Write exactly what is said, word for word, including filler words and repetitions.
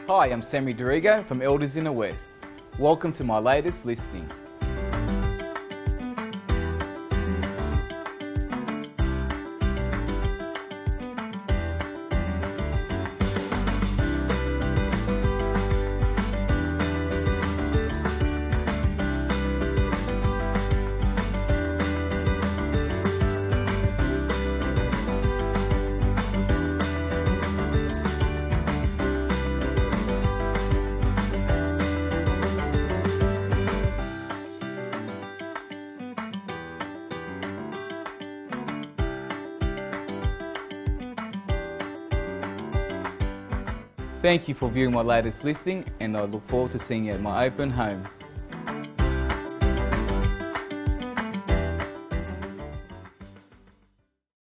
Hi, I'm Sammy DArrigo from Elders in the West. Welcome to my latest listing. Thank you for viewing my latest listing, and I look forward to seeing you at my open home.